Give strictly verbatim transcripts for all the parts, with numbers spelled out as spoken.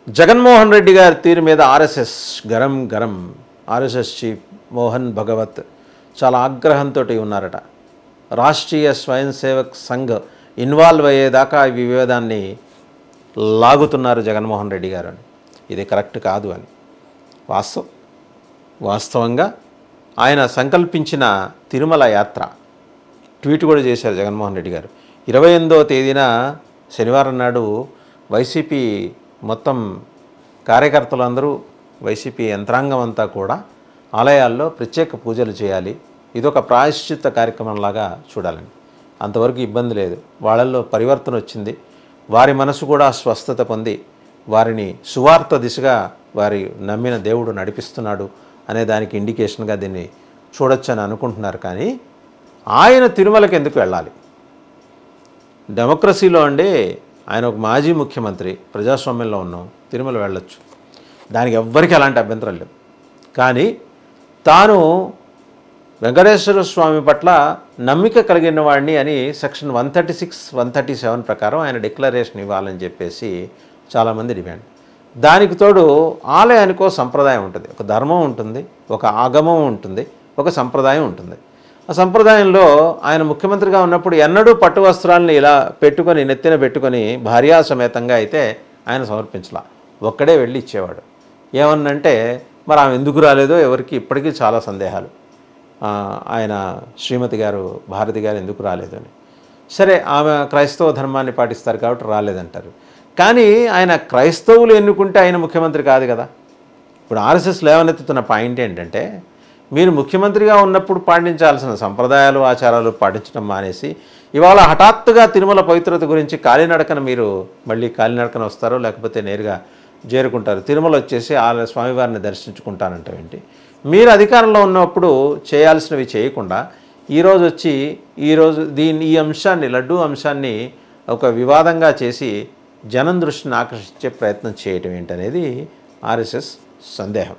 జగన్మోహన్ రెడ్డి గారి తీరు మీద ఆర్ఎస్ఎస్ గరం గరం ఆర్ఎస్ఎస్ చీఫ్ మోహన్ భగవత్ చాలా ఆగ్రహంతో ఉన్నారట. రాష్ట్రీయ స్వయం సేవక్ సంఘ్ ఇన్వాల్వ్ అయ్యేదాకా ఈ వివాదాన్ని లాగుతున్నారు జగన్మోహన్ రెడ్డి గారు అని. ఇది కరెక్ట్ కాదు అని వాస్తవం వాస్తవంగా ఆయన సంకల్పించిన తిరుమల యాత్ర ట్వీట్ కూడా చేశారు జగన్మోహన్ రెడ్డి గారు. ఇరవై ఎనిమిదవ తేదీన శనివారం నాడు వైసీపీ మొత్తం కార్యకర్తలందరూ వైసీపీ యంత్రాంగం అంతా కూడా ఆలయాల్లో ప్రత్యేక పూజలు చేయాలి. ఇదొక ప్రాయశ్చిత్త కార్యక్రమంలాగా చూడాలని. అంతవరకు ఇబ్బంది లేదు. వాళ్ళల్లో పరివర్తన వచ్చింది. వారి మనసు కూడా స్వస్థత పొంది వారిని సువార్త దిశగా వారి నమ్మిన దేవుడు నడిపిస్తున్నాడు అనే దానికి ఇండికేషన్గా దీన్ని చూడొచ్చని అనుకుంటున్నారు. కానీ ఆయన తిరుమలకి ఎందుకు వెళ్ళాలి? డెమోక్రసీలో అండి ఆయన ఒక మాజీ ముఖ్యమంత్రి, ప్రజాస్వామ్యంలో ఉన్నాం, తిరుమల వెళ్ళొచ్చు, దానికి ఎవ్వరికి ఎలాంటి అభ్యంతరం లేవు. కానీ తాను వెంకటేశ్వర స్వామి పట్ల నమ్మిక కలిగిన వాడిని అని section one thirty six one thirty seven ప్రకారం ఆయన డిక్లరేషన్ ఇవ్వాలని చెప్పేసి చాలామంది డిమాండ్. దానికి తోడు ఆలయానికో సంప్రదాయం ఉంటుంది, ఒక ధర్మం ఉంటుంది, ఒక ఆగమం ఉంటుంది, ఒక సంప్రదాయం ఉంటుంది. ఆ సంప్రదాయంలో ఆయన ముఖ్యమంత్రిగా ఉన్నప్పుడు ఎన్నడూ పట్టు వస్త్రాలను ఇలా పెట్టుకొని నెత్తిన పెట్టుకొని భార్యా సమేతంగా అయితే ఆయన సమర్పించలా, ఒక్కడే వెళ్ళి ఇచ్చేవాడు. ఏమన్నంటే మరి ఆమె ఎందుకు రాలేదో ఎవరికి ఇప్పటికీ చాలా సందేహాలు. ఆయన శ్రీమతి గారు భారతి గారు ఎందుకు రాలేదు అని. సరే, ఆమె క్రైస్తవ ధర్మాన్ని పాటిస్తారు కాబట్టి రాలేదంటారు. కానీ ఆయన క్రైస్తవులు ఎన్నుకుంటే ఆయన ముఖ్యమంత్రి కాదు కదా. ఇప్పుడు ఆర్ఎస్ఎస్ లేవనెత్తుతున్న పాయింట్ ఏంటంటే, మీరు ముఖ్యమంత్రిగా ఉన్నప్పుడు పాటించాల్సిన సంప్రదాయాలు ఆచారాలు పాటించడం మానేసి ఇవాళ హఠాత్తుగా తిరుమల పవిత్రత గురించి కాలినడకన మీరు మళ్ళీ కాలినడకన వస్తారో లేకపోతే నేరుగా చేరుకుంటారు. తిరుమల వచ్చేసి ఆ స్వామివారిని దర్శించుకుంటానంటాం ఏంటి? మీరు అధికారంలో ఉన్నప్పుడు చేయాల్సినవి చేయకుండా ఈరోజు వచ్చి ఈరోజు దీన్ని ఈ అంశాన్ని లడ్డూ అంశాన్ని ఒక వివాదంగా చేసి జనం దృష్టిని ఆకర్షించే ప్రయత్నం చేయటం ఏంటనేది ఆర్ఎస్ఎస్ సందేహం.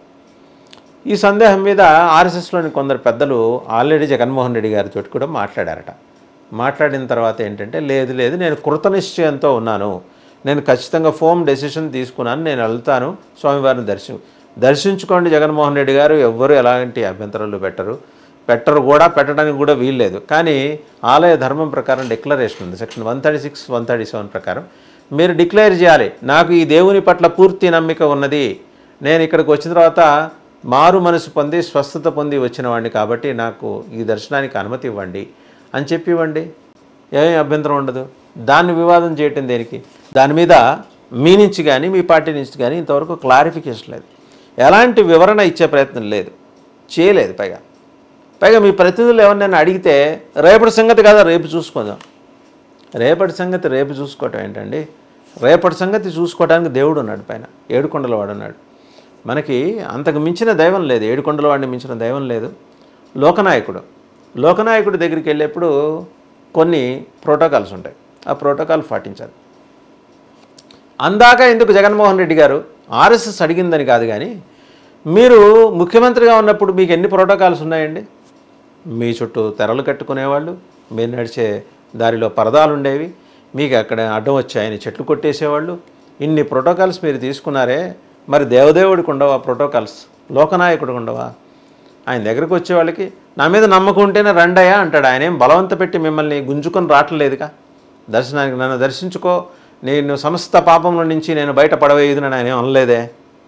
ఈ సందేహం మీద ఆర్ఎస్ఎస్లోని కొందరు పెద్దలు ఆల్రెడీ జగన్మోహన్ రెడ్డి గారితో కూడా మాట్లాడారట. మాట్లాడిన తర్వాత ఏంటంటే, లేదు లేదు నేను కృతనిశ్చయంతో ఉన్నాను, నేను ఖచ్చితంగా ఫోమ్ డెసిషన్ తీసుకున్నాను, నేను వెళ్తాను, స్వామివారిని దర్శి దర్శించుకోండి జగన్మోహన్ రెడ్డి గారు, ఎవ్వరూ ఎలాంటి అభ్యంతరాలు పెట్టరు పెట్టరు కూడా పెట్టడానికి కూడా వీల్లేదు. కానీ ఆలయ ధర్మం ప్రకారం డిక్లరేషన్ ఉంది, section one thirty six one thirty seven ప్రకారం మీరు డిక్లేర్ చేయాలి, నాకు ఈ దేవుని పట్ల పూర్తి నమ్మిక ఉన్నది, నేను ఇక్కడికి వచ్చిన తర్వాత మారు మనసు పొంది స్వస్థత పొంది వచ్చిన వాడిని కాబట్టి నాకు ఈ దర్శనానికి అనుమతి ఇవ్వండి అని చెప్పి ఇవ్వండి, ఏమీ అభ్యంతరం ఉండదు. దాన్ని వివాదం చేయటం దేనికి? దాని మీద మీ నుంచి కానీ మీ పార్టీ నుంచి కానీ ఇంతవరకు క్లారిఫికేషన్ లేదు, ఎలాంటి వివరణ ఇచ్చే ప్రయత్నం లేదు, చేయలేదు. పైగా పైగా మీ ప్రతినిధులు ఎవరినైనా అడిగితే రేపటి సంగతి కదా రేపు చూసుకుందాం. రేపటి సంగతి రేపు చూసుకోవటం ఏంటండి? రేపటి సంగతి చూసుకోవడానికి దేవుడు ఉన్నాడు, పైన ఏడుకొండల వాడు ఉన్నాడు. మనకి అంతకు మించిన దైవం లేదు, ఏడుకొండల వాడిని మించిన దైవం లేదు. లోకనాయకుడు లోకనాయకుడి దగ్గరికి వెళ్ళేప్పుడు కొన్ని ప్రోటోకాల్స్ ఉంటాయి, ఆ ప్రోటోకాల్ పాటించాలి. అందాక ఎందుకు జగన్మోహన్ రెడ్డి గారు ఆర్ఎస్ఎస్ అడిగిందని కాదు, కానీ మీరు ముఖ్యమంత్రిగా ఉన్నప్పుడు మీకు ఎన్ని ప్రోటోకాల్స్ ఉన్నాయండి? మీ చుట్టూ తెరలు కట్టుకునేవాళ్ళు, మీరు నడిచే దారిలో పరదాలు ఉండేవి, మీకు అక్కడ అడ్డం వచ్చాయని చెట్లు కొట్టేసేవాళ్ళు. ఇన్ని ప్రోటోకాల్స్ మీరు తీసుకున్నారే, మరి దేవదేవుడికి ఉండవా ప్రోటోకాల్స్? లోకనాయకుడికి ఉండవా? ఆయన దగ్గరకు వచ్చే వాళ్ళకి నా మీద నమ్మకం ఉంటేనే రండయా అంటాడు. ఆయన ఏం బలవంత పెట్టి మిమ్మల్ని గుంజుకొని రావట్లేదుగా. దర్శనానికి నన్ను దర్శించుకో, నేను సమస్త పాపంలో నుంచి నేను బయట పడవేయదు అని ఆయన ఏం అనలేదే.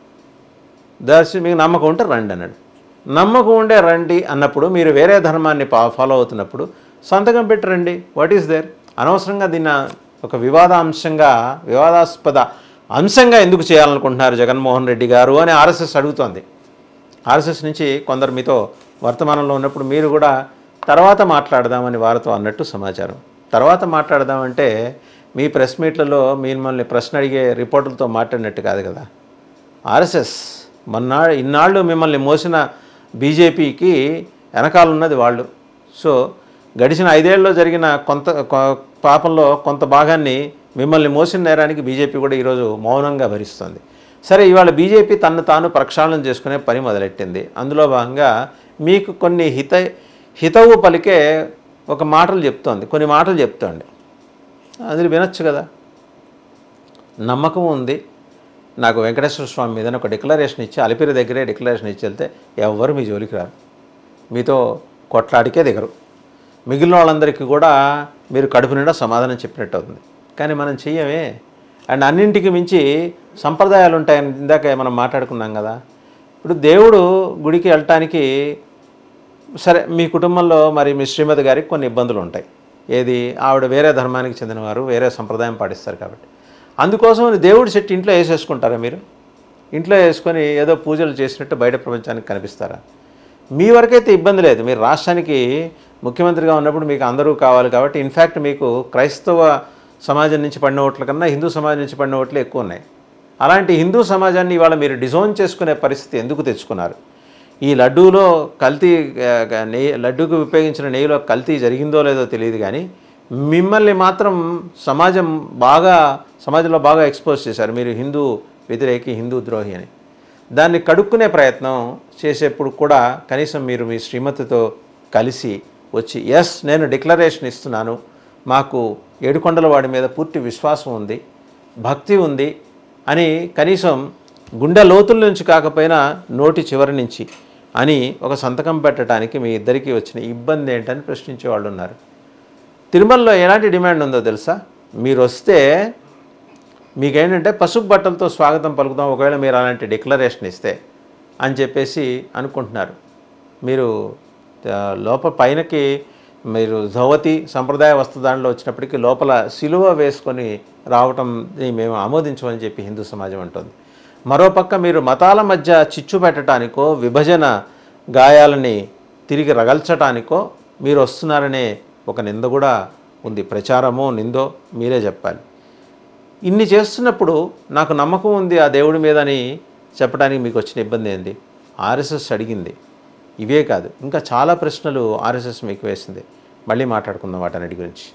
దర్శి మీకు నమ్మకం ఉంటే రండి అన్నాడు. నమ్మకం ఉండే రండి అన్నప్పుడు మీరు వేరే ధర్మాన్ని ఫాలో అవుతున్నప్పుడు సంతకం పెట్టి రండి. What is there? అనవసరంగా దీన్ని ఒక వివాదాంశంగా వివాదాస్పద అంశంగా ఎందుకు చేయాలనుకుంటున్నారు జగన్మోహన్ రెడ్డి గారు అని ఆర్ఎస్ఎస్ అడుగుతోంది. ఆర్ఎస్ఎస్ నుంచి కొందరు మీతో వర్తమానంలో ఉన్నప్పుడు మీరు కూడా తర్వాత మాట్లాడదామని వారితో అన్నట్టు సమాచారం. తర్వాత మాట్లాడదామంటే మీ ప్రెస్ మీట్లలో మిమ్మల్ని ప్రశ్న అడిగే రిపోర్టులతో మాట్లాడినట్టు కాదు కదా. ఆర్ఎస్ఎస్ మొన్నా ఇన్నాళ్ళు మిమ్మల్ని మోసిన బీజేపీకి వెనకాలన్నది వాళ్ళు. సో గడిచిన ఐదేళ్లలో జరిగిన కొంత పాపంలో కొంత భాగాన్ని మిమ్మల్ని మోసిన నేరానికి బీజేపీ కూడా ఈరోజు మౌనంగా భరిస్తుంది. సరే, ఇవాళ బీజేపీ తన్ను తాను ప్రక్షాళన చేసుకునే పని మొదలెట్టింది. అందులో భాగంగా మీకు కొన్ని హిత హితవు పలికే ఒక మాటలు చెప్తోంది, కొన్ని మాటలు చెప్తోంది, అది వినొచ్చు కదా. నమ్మకం ఉంది, నాకు వెంకటేశ్వర స్వామి మీద ఒక డిక్లరేషన్ ఇచ్చి అలిపిరి దగ్గరే డిక్లరేషన్ ఇచ్చి వెళ్తే ఎవరు మీ జోలికి రారు, మీతో కొట్లాడికే దిగరు. మిగిలిన వాళ్ళందరికీ కూడా మీరు కడుపు నిండా సమాధానం చెప్పినట్టు అవుతుంది. కానీ మనం చెయ్యమే. అండ్ అన్నింటికి మించి సంప్రదాయాలు ఉంటాయని ఇందాక మనం మాట్లాడుకున్నాం కదా. ఇప్పుడు దేవుడు గుడికి వెళ్ళటానికి సరే, మీ కుటుంబంలో మరి మీ శ్రీమతి గారికి కొన్ని ఇబ్బందులు ఉంటాయి. ఏది, ఆవిడ వేరే ధర్మానికి చెందినవారు, వేరే సంప్రదాయం పాటిస్తారు కాబట్టి. అందుకోసం దేవుడి చెట్టు ఇంట్లో వేసేసుకుంటారా మీరు? ఇంట్లో వేసుకొని ఏదో పూజలు చేసినట్టు బయట ప్రపంచానికి కనిపిస్తారా? మీ వరకైతే ఇబ్బంది లేదు. మీరు రాష్ట్రానికి ముఖ్యమంత్రిగా ఉన్నప్పుడు మీకు అందరూ కావాలి కాబట్టి ఇన్ఫ్యాక్ట్ మీకు క్రైస్తవ సమాజం నుంచి పడిన ఓట్ల కన్నా హిందూ సమాజం నుంచి పడిన ఓట్లు ఎక్కువ ఉన్నాయి. అలాంటి హిందూ సమాజాన్ని ఇవాళ మీరు డిజోన్ చేసుకునే పరిస్థితి ఎందుకు తెచ్చుకున్నారు? ఈ లడ్డూలో కల్తీ, నెయ్యి లడ్డూకు ఉపయోగించిన నెయ్యిలో కల్తీ జరిగిందో లేదో తెలియదు, కానీ మిమ్మల్ని మాత్రం సమాజం బాగా సమాజంలో బాగా ఎక్స్పోజ్ చేశారు. మీరు హిందూ వ్యతిరేకి, హిందూ ద్రోహి అని. దాన్ని కడుక్కునే ప్రయత్నం చేసేప్పుడు కూడా కనీసం మీరు మీ శ్రీమతితో కలిసి వచ్చి ఎస్ నేను డిక్లరేషన్ ఇస్తున్నాను, మాకు ఏడుకొండల వాడి మీద పూర్తి విశ్వాసం ఉంది, భక్తి ఉంది అని కనీసం గుండె లోతుల నుంచి కాకపోయినా నోటి చివరి నుంచి అని ఒక సంతకం పెట్టడానికి మీ ఇద్దరికీ వచ్చిన ఇబ్బంది ఏంటని ప్రశ్నించే వాళ్ళు ఉన్నారు. తిరుమలలో ఎలాంటి డిమాండ్ ఉందో తెలుసా? మీరు వస్తే మీకేంటంటే పసుపు బట్టలతో స్వాగతం పలుకుతాం ఒకవేళ మీరు అలాంటి డిక్లరేషన్ ఇస్తే అని చెప్పేసి అనుకుంటున్నారు. మీరు లోపల పైనకి మీరు ధోవతి సంప్రదాయ వస్త్రదానిలో వచ్చినప్పటికీ లోపల సిలువ వేసుకొని రావటంని మేము ఆమోదించమని చెప్పి హిందూ సమాజం అంటుంది. మరోపక్క మీరు మతాల మధ్య చిచ్చు పెట్టడానికో, విభజన గాయాలని తిరిగి రగల్చటానికో మీరు వస్తున్నారనే ఒక నింద కూడా ఉంది. ప్రచారమో నిందో మీరే చెప్పాలి. ఇన్ని చేస్తున్నప్పుడు నాకు నమ్మకం ఉంది ఆ దేవుడి మీద అని చెప్పడానికి మీకు వచ్చిన ఇబ్బంది ఏంది? ఆర్ఎస్ఎస్ అడిగింది ఇవే కాదు, ఇంకా చాలా ప్రశ్నలు ఆర్ఎస్ఎస్ మీకు వేసింది. మళ్ళీ మాట్లాడుకుందాం వాటన్నిటి గురించి.